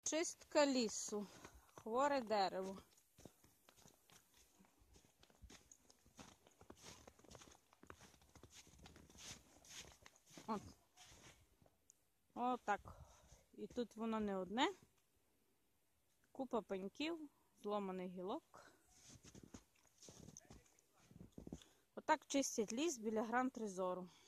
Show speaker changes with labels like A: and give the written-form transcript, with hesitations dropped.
A: Чистка лісу. Хворе дерево. От. Отак. І тут воно не одне. Купа пеньків, зломаних гілок. Отак чистять ліс біля Гранд Резору.